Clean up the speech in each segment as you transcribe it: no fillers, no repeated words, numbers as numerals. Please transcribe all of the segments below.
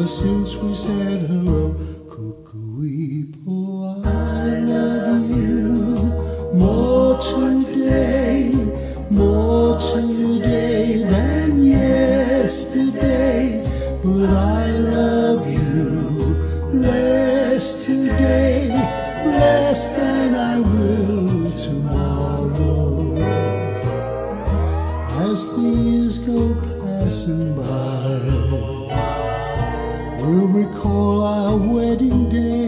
ever since we said hello. Cuckoo-weepo, I love you more today than yesterday. But I love you less today, less than I will tomorrow. As the years go passing by, we'll recall our wedding day.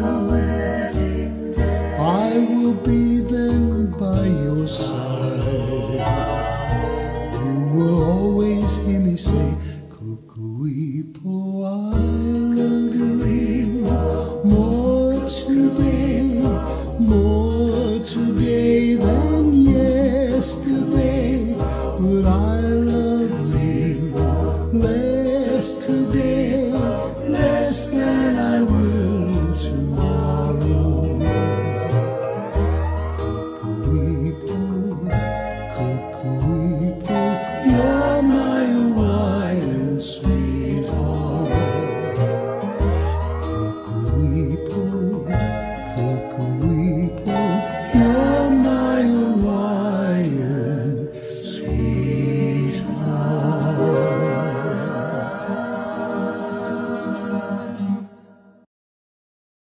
I will be then by your side. You will always hear me say, Cuckoo-weepo, I love you more today than yesterday. But I love you less today,